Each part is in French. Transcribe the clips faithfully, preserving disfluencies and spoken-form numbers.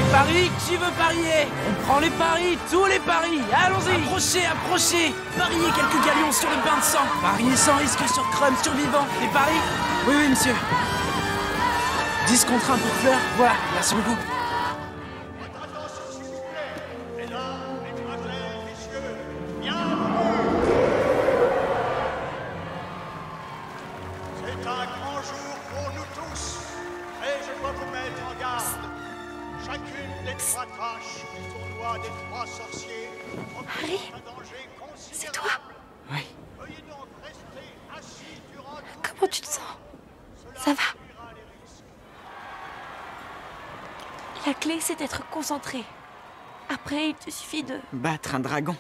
paris, qui veut parier? On prend les paris, tous les paris. Allons-y. Approchez, approchez. Pariez quelques galions sur le bain de sang. Pariez sans risque sur Crum survivant. Les paris? Oui, oui, monsieur. dix contre un pour Fleur. Voilà, merci beaucoup. Harry, c'est toi? Oui. Comment tu te sens? Ça va? La clé, c'est d'être concentré. Après, il te suffit de... Battre un dragon.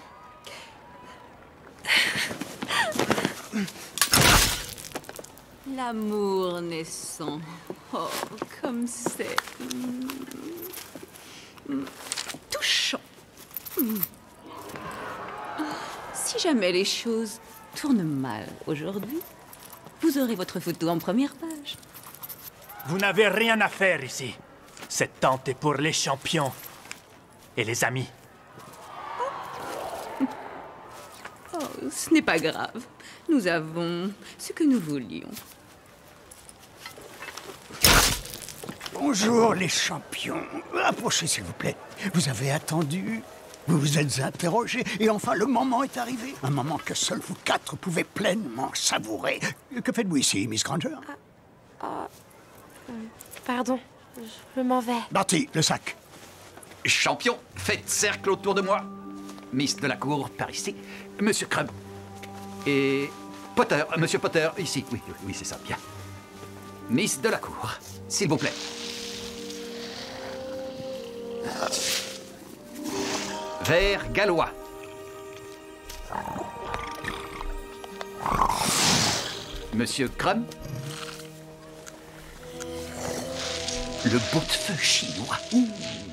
L'amour naissant. Oh, comme c'est... Mm. touchant. Mm. Si jamais les choses tournent mal aujourd'hui, vous aurez votre photo en première page. Vous n'avez rien à faire ici. Cette tente est pour les champions et les amis. Oh, ce n'est pas grave. Nous avons ce que nous voulions. Bonjour les champions. Approchez s'il vous plaît. Vous avez attendu, vous vous êtes interrogés, et enfin le moment est arrivé. Un moment que seuls vous quatre pouvez pleinement savourer. Que faites-vous ici, Miss Granger? Ah, euh, pardon, je m'en vais. Barty, le sac. Champion, faites cercle autour de moi. Miss de la cour, par ici. Monsieur Crum. Et... Potter, Monsieur Potter, ici. Oui, oui, oui, c'est ça, bien. Miss de la cour, s'il vous plaît. Vert gallois. Monsieur Crum. Le bout de feu chinois. Ouh.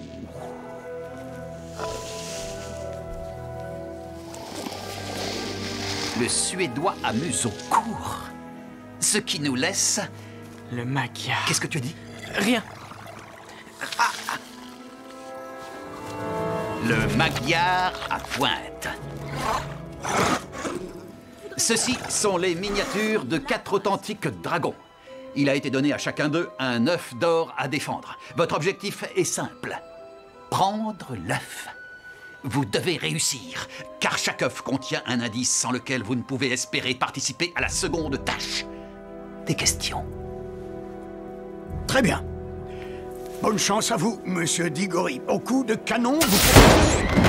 Le suédois à museau court. Ce qui nous laisse... Le magyar. Qu'est-ce que tu as dit? Rien. Ah. Le magyar à pointe. Ceux-ci sont les miniatures de quatre authentiques dragons. Il a été donné à chacun d'eux un œuf d'or à défendre. Votre objectif est simple. Prendre l'œuf. Vous devez réussir, car chaque œuf contient un indice sans lequel vous ne pouvez espérer participer à la seconde tâche. Des questions? Très bien. Bonne chance à vous, Monsieur Diggory. Au coup de canon, vous...